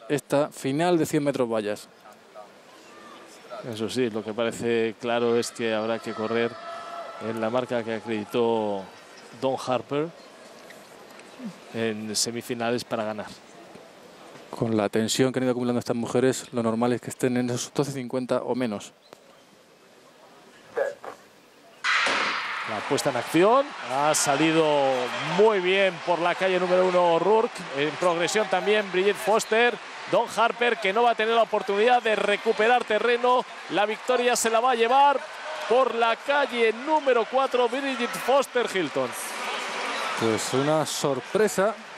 esta final de 100 metros vallas. Eso sí, lo que parece claro es que habrá que correr en la marca que acreditó Don Harper en semifinales para ganar. Con la tensión que han ido acumulando estas mujeres, lo normal es que estén en esos 12.50 o menos. La puesta en acción ha salido muy bien por la calle número 1 O'Rourke. En progresión también Bridget Foster. Don Harper, que no va a tener la oportunidad de recuperar terreno. La victoria se la va a llevar por la calle número 4 Bridget Foster Hilton. Pues una sorpresa